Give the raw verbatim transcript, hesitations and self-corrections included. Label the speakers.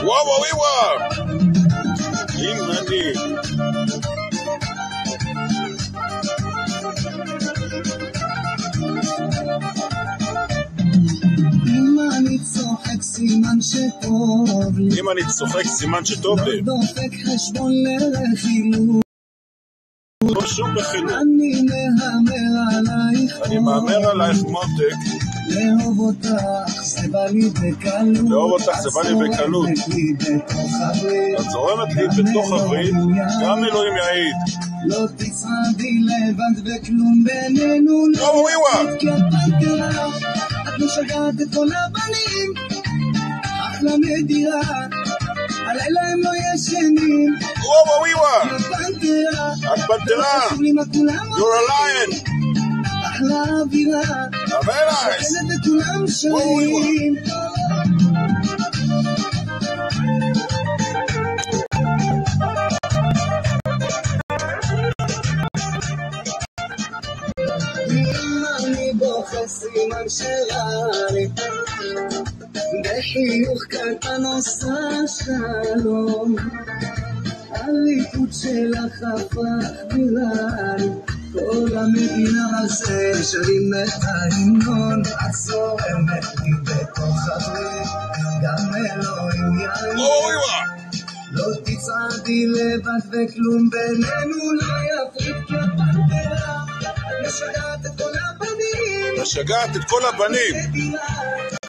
Speaker 1: וואו וואו וואו אם אני
Speaker 2: אם אני צוחק סימן שטוב לי,
Speaker 1: אם אני צוחק סימן שטוב לי,
Speaker 2: לא דופק חשבון לרכילות,
Speaker 1: לא שום בחינוך,
Speaker 2: אני מהמר עלייך,
Speaker 1: אני מאמר עלייך מותק,
Speaker 2: לאהוב אותך זה בא לי בקלות,
Speaker 1: לאהוב אותך זה בא לי בקלות, את זורמת לי בתוך הברית, גם אלוהים יעיד,
Speaker 2: לא תצעדי לבד וכלום בינינו
Speaker 1: לא
Speaker 2: תתקפלתרה, את משגעת את כל הבנים, אחלה נדירה, הלילה הם לא ישנים,
Speaker 1: וואו וואו וואו
Speaker 2: פנתרה,
Speaker 1: את פנתרה, you're a lion,
Speaker 2: אחלה אווירה,
Speaker 1: very nice,
Speaker 2: שכנת וכולם שרים, אם אני בוכה סימן שרני, בחיוך קטן עושה שלום, הליכוד שלך הפך בירני, כל המדינה הזה שרים את ההמנון, את זורמת לי בתוך הברית, גם אלוהים יעיד, לא תצעדי לבד וכלום בינינו לא יפריד, כי הפנתרה משגעת את כל הבנים,
Speaker 1: משגעת את כל הבנים.